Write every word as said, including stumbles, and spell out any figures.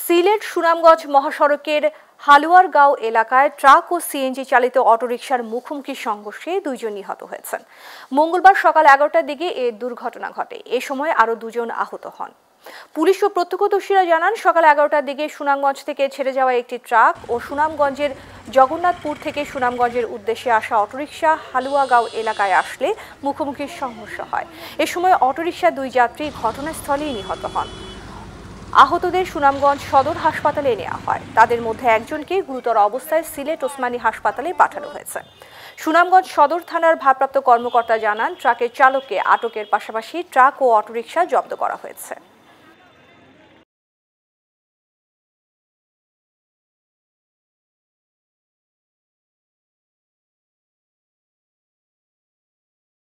সিলেট সুনামগঞ্জ মহাসড়কের হালুয়ারগাঁও এলাকায় ট্রাক ও সিএনজি চালিত অটোরিকশার মুখোমুখি সংঘর্ষে দুইজন নিহত হয়েছেন। মঙ্গলবার সকাল এগারোটার দিকে এ দুর্ঘটনা ঘটে। এ সময় আরও দুজন আহত হন। পুলিশ ও প্রত্যক্ষদর্শীরা জানান, সকাল এগারোটার দিকে সুনামগঞ্জ থেকে ছেড়ে যাওয়া একটি ট্রাক ও সুনামগঞ্জের জগন্নাথপুর থেকে সুনামগঞ্জের উদ্দেশ্যে আসা অটোরিকশা হালুয়াগাঁও এলাকায় আসলে মুখোমুখি সংঘর্ষ হয়। এ সময় অটোরিকশার দুই যাত্রী ঘটনাস্থলেই নিহত হন। আহতদের সুনামগঞ্জ সদর হাসপাতালে নেওয়া হয়। তাদের মধ্যে একজনকে গুরুতর অবস্থায় সিলেট ওসমানী হাসপাতালে পাঠানো হয়েছে। সুনামগঞ্জ সদর থানার ভারপ্রাপ্ত কর্মকর্তা জানান, ট্রাকের চালককে আটকের পাশাপাশি ট্রাক ও অটোরিকশা জব্দ করা হয়েছে।